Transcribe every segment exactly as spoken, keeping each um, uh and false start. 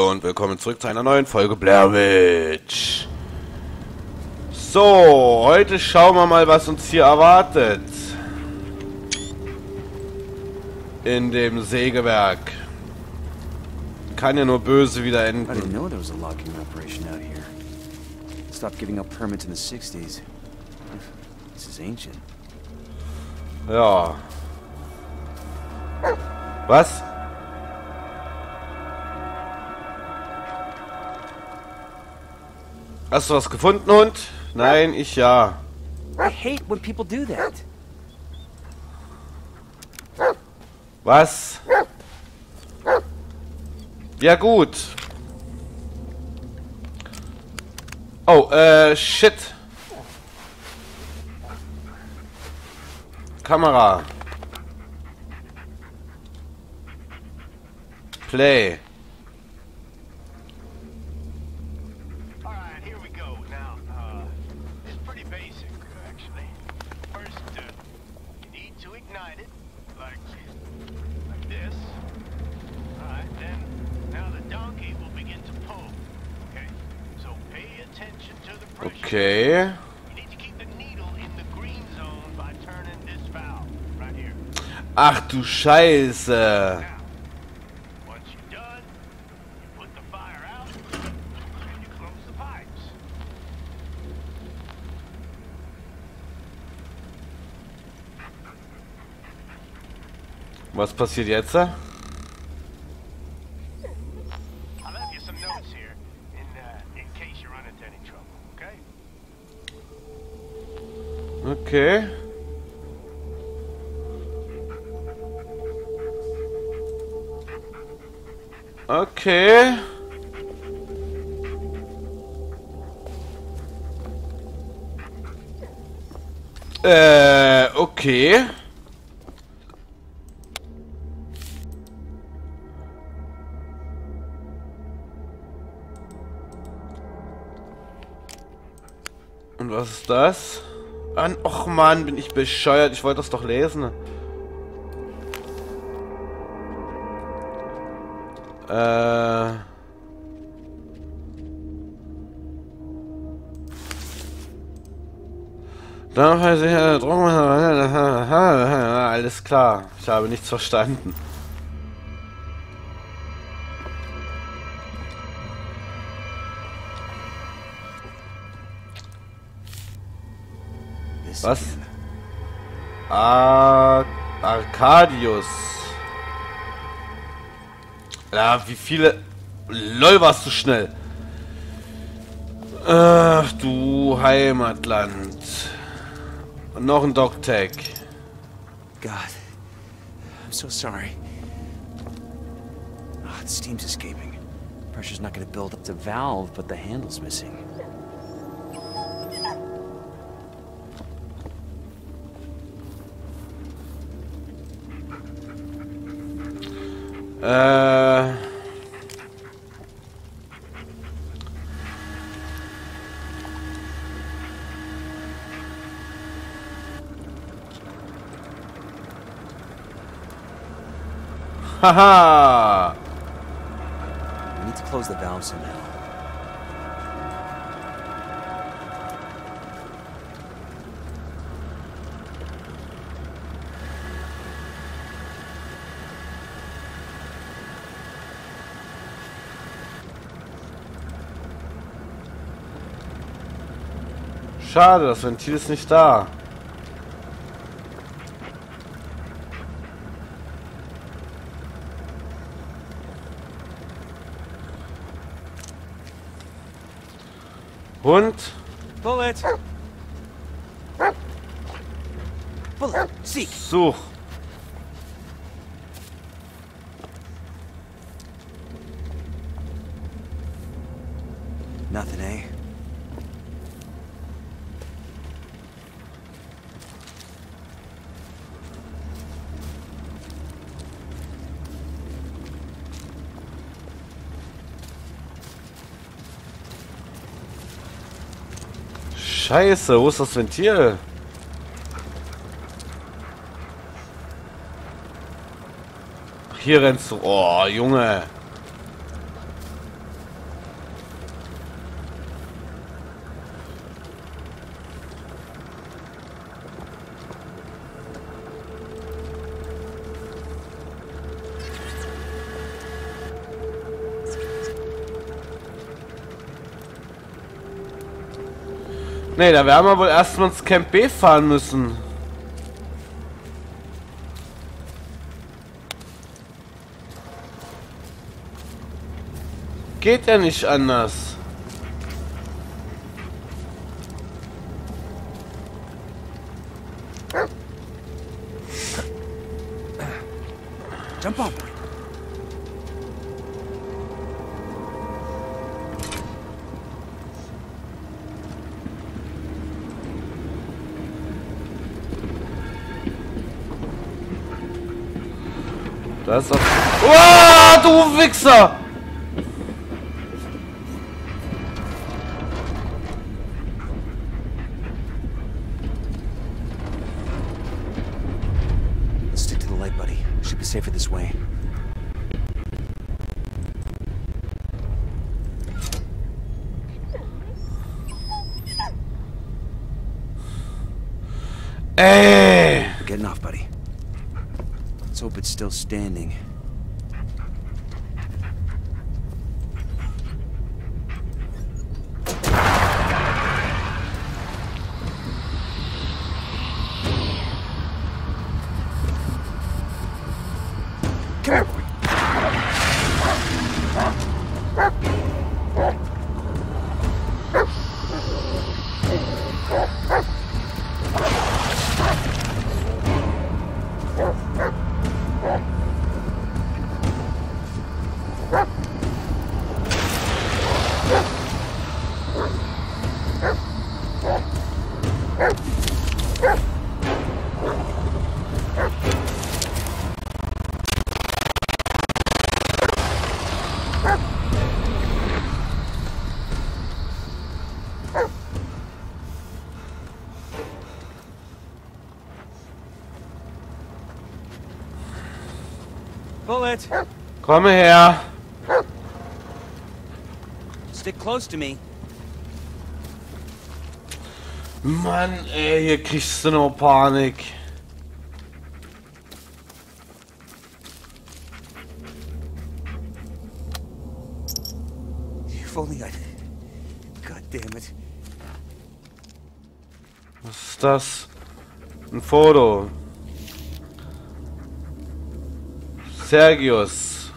Hallo und willkommen zurück zu einer neuen Folge Blair Witch. So, heute schauen wir mal, was uns hier erwartet. In dem Sägewerk. Kann ja nur böse wieder I didn't enden. know there was a locking operation out here. Stopped giving up permits in the sixties. This is ancient. Ja. Was? Hast du was gefunden, Hund? Nein, ich ja. I hate when people do that. Was? Ja gut. Oh, äh, shit. Kamera. Play. Alright, here we go. Now, uh, it's pretty basic, actually. First, uh, you need to ignite it, like, like this. Alright, then, now the donkey will begin to pull. Okay, so pay attention to the pressure. Okay. You need to keep the needle in the green zone by turning this valve, right here. Ach du Scheiße. Now, once you're done, you put the fire out, and you close the pipes. Was passiert jetzt? I left you some notes here, in uh, in case you run into any trouble. Okay? Okay. Okay. Äh, okay. Und was ist das? An, och Mann, bin ich bescheuert. Ich wollte das doch lesen. Äh. Dann weiß ich, äh, alles klar. Ich habe nichts verstanden. This Was? again. Ar Arcadius. Ja, wie viele... Lol, warst du schnell. Ach, du Heimatland. Und noch ein Dog-Tag. God. I'm so sorry. Ah, the steam's escaping. Pressure's not gonna build up the valve, but the handle's missing. Äh... Haha! We need to close the valve somehow. Schade, das Ventil ist nicht da. Hund? Bullet! Bullet! Seek! Such. Nothing, eh? Scheiße, wo ist das Ventil? Hier rennst du. Oh, Junge. Ne, da werden wir wohl erstmal ins Camp B fahren müssen. Geht ja nicht anders. Jump on. Da ist das. Oh, du Wichser! Stick to the light, buddy. Should be safer this way. Ey! We're getting off, buddy. Let's hope it's still standing. Come here, boy. Bullet, Komme her! stick close to me. Mann, ey, hier kriegst du noch Panik. If only I... God damn it. Was ist das? Ein Foto. Sergius.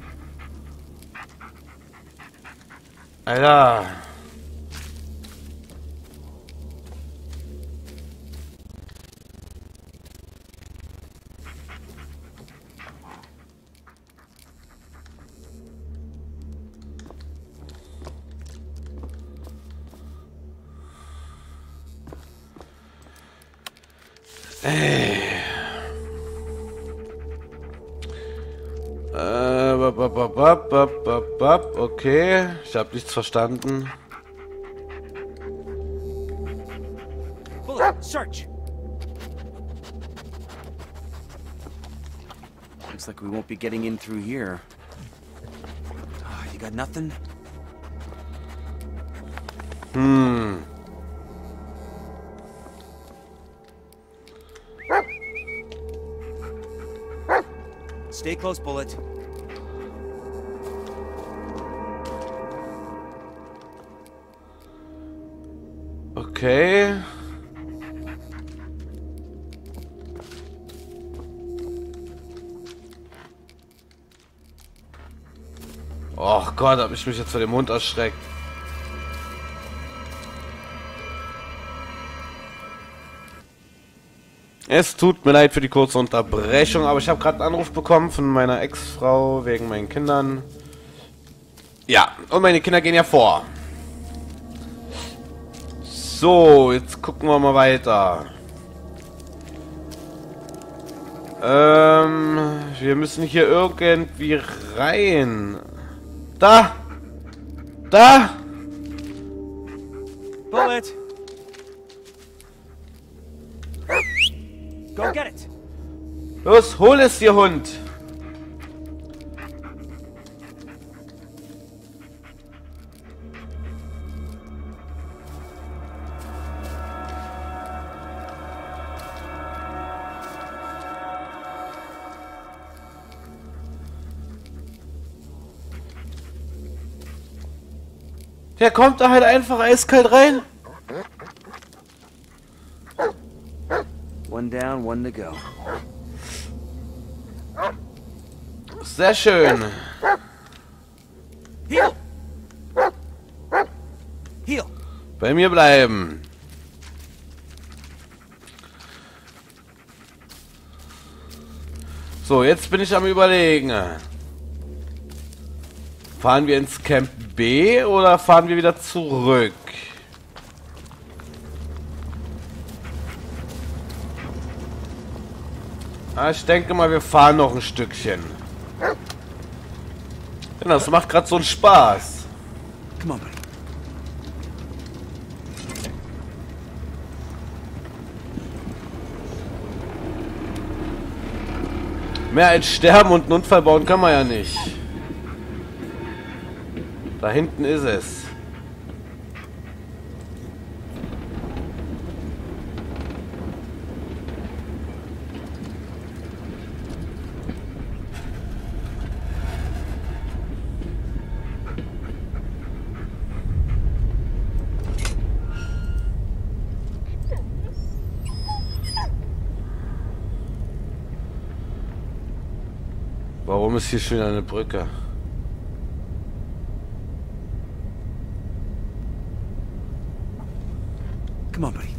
Alter. Ey. Äh, bap, bap, bap, bap, bap, bap, bap. Okay, ich habe nichts verstanden. Bullet, search. Looks like we won't be getting in through here. Ah, you got nothing? Hm. Stay close, Bullet. Okay. Och Gott, hab ich mich jetzt vor dem Mund erschreckt. Es tut mir leid für die kurze Unterbrechung, aber ich habe gerade einen Anruf bekommen von meiner Ex-Frau wegen meinen Kindern. Ja, und meine Kinder gehen ja vor. So, jetzt gucken wir mal weiter. Ähm, wir müssen hier irgendwie rein. Da! Da! Bullet. Go get it. Los, hol es, ihr Hund! Der kommt da halt einfach eiskalt rein. One down, one to go. Sehr schön. Heal! Heal! Bei mir bleiben. So, jetzt bin ich am Überlegen. Fahren wir ins Camp B oder fahren wir wieder zurück? Ah, ich denke mal, wir fahren noch ein Stückchen. Genau, das macht gerade so einen Spaß. Come on, buddy. Mehr als sterben und einen Unfall bauen kann man ja nicht. Da hinten ist es. Warum ist hier schon eine Brücke? Come on, buddy.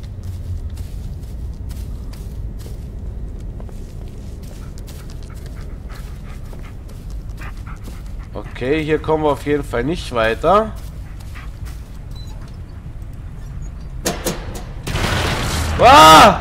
Okay, hier kommen wir auf jeden Fall nicht weiter. Ah!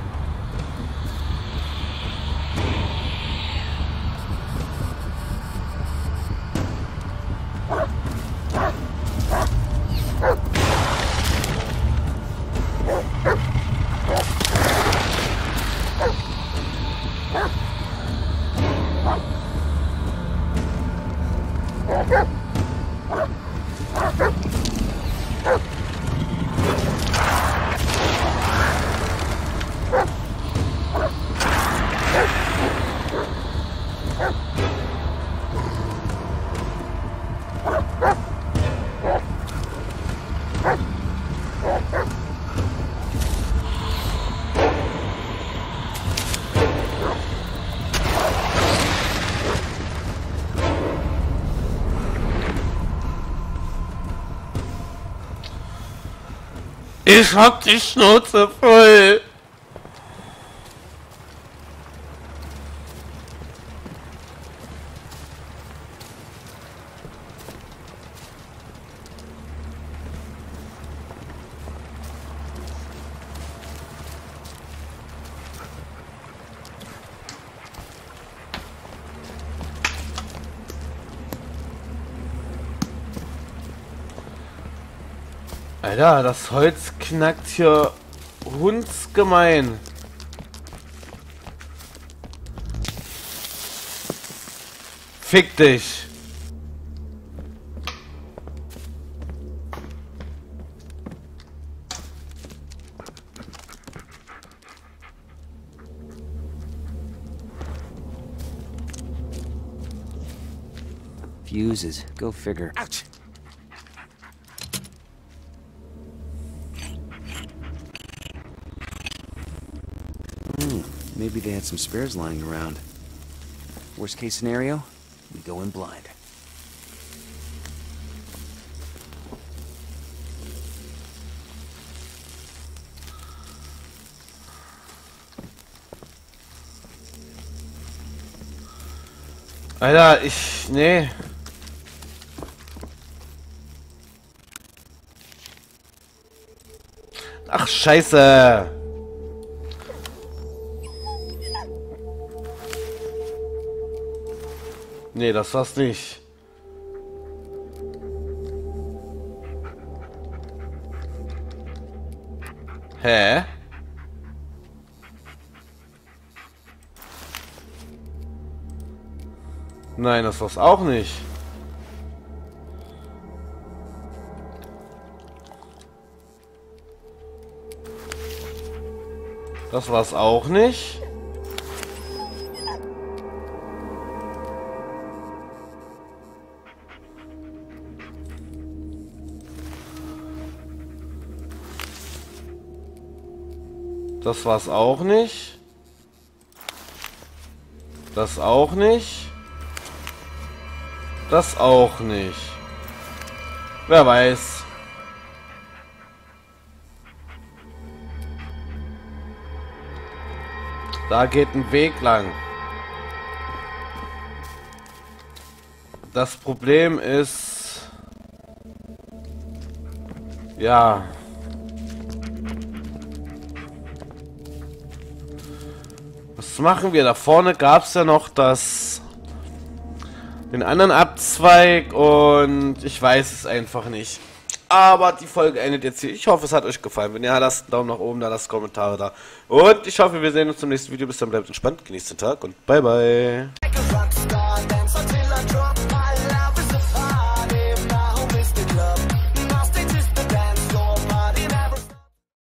Ich hab die Schnauze voll. Alter, das Holz knackt hier hundsgemein. Fick dich. Fuses. Go figure. Ouch! Maybe they had some spares lying around. Worst case scenario, we go in blind. Alter, ich... Nee. Ach, scheiße. Nee, das war's nicht. Hä? Nein, das war's auch nicht. Das war's auch nicht. Das war's auch nicht. Das auch nicht. Das auch nicht. Wer weiß. Da geht ein Weg lang. Das Problem ist... Ja... Was machen wir? Da vorne gab es ja noch das... den anderen Abzweig und ich weiß es einfach nicht. Aber die Folge endet jetzt hier. Ich hoffe, es hat euch gefallen. Wenn ja, lasst einen Daumen nach oben da, lasst Kommentare da. Und ich hoffe, wir sehen uns zum nächsten Video. Bis dann, bleibt entspannt, genießt den Tag und bye bye.